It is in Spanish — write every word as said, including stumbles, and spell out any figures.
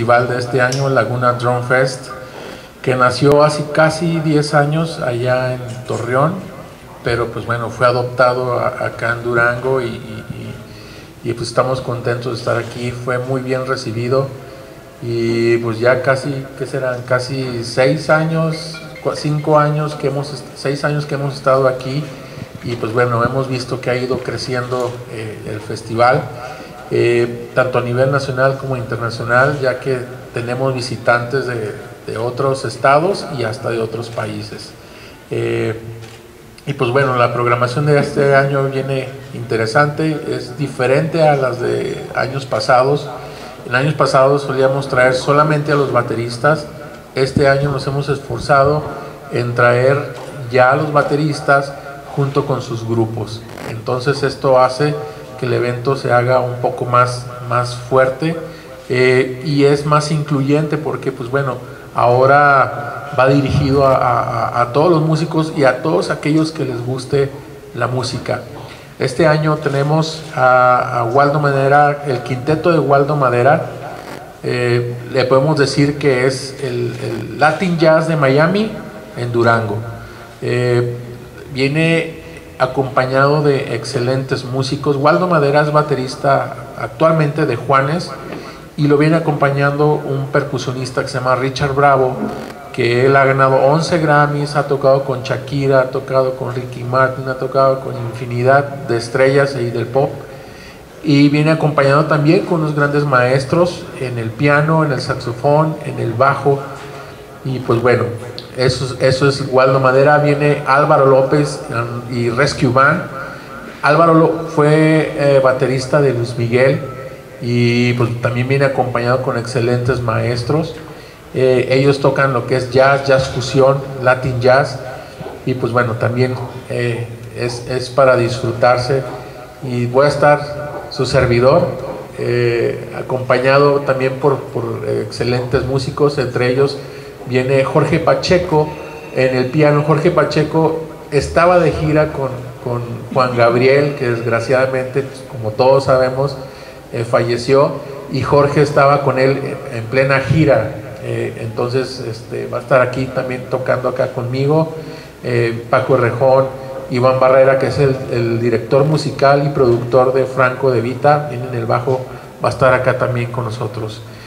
festival de este año, Laguna Drum Fest, que nació hace casi diez años allá en Torreón, pero pues bueno, fue adoptado a, acá en Durango y, y, y, y pues estamos contentos de estar aquí. Fue muy bien recibido y pues ya casi, ¿qué serán? Casi seis años, cinco años que hemos, seis años que hemos estado aquí y pues bueno, hemos visto que ha ido creciendo eh, el festival, eh, tanto a nivel nacional como internacional, ya que tenemos visitantes de, de otros estados y hasta de otros países. Eh, y pues bueno, la programación de este año viene interesante, es diferente a las de años pasados. En años pasados solíamos traer solamente a los bateristas. Este año nos hemos esforzado en traer ya a los bateristas junto con sus grupos. Entonces esto hace que el evento se haga un poco más, más fuerte eh, y es más incluyente porque pues bueno, ahora va dirigido a, a, a todos los músicos y a todos aquellos que les guste la música. Este año tenemos a, a Waldo Madera, el quinteto de Waldo Madera. Eh, le podemos decir que es el, el Latin Jazz de Miami en Durango. Eh, viene acompañado de excelentes músicos. Waldo Madera es baterista actualmente de Juanes y lo viene acompañando un percusionista que se llama Richard Bravo, que él ha ganado once Grammys, ha tocado con Shakira, ha tocado con Ricky Martin, ha tocado con infinidad de estrellas ahí del pop. Y viene acompañado también con unos grandes maestros en el piano, en el saxofón, en el bajo. Y pues bueno, eso, eso es Waldo Madera. Viene Álvaro López y Rescue Band. Álvaro fue eh, baterista de Luis Miguel y pues también viene acompañado con excelentes maestros. Eh, ellos tocan lo que es jazz, jazz fusión, Latin jazz. Y pues bueno, también eh, es, es para disfrutarse. Y voy a estar su servidor, eh, acompañado también por, por excelentes músicos, entre ellos viene Jorge Pacheco en el piano. Jorge Pacheco estaba de gira con, con Juan Gabriel, que desgraciadamente, pues, como todos sabemos, eh, falleció, y Jorge estaba con él en, en plena gira, eh, entonces este, va a estar aquí también tocando acá conmigo, eh, Paco Rejón, Iván Barrera, que es el, el director musical y productor de Franco De Vita, viene en el bajo, va a estar acá también con nosotros.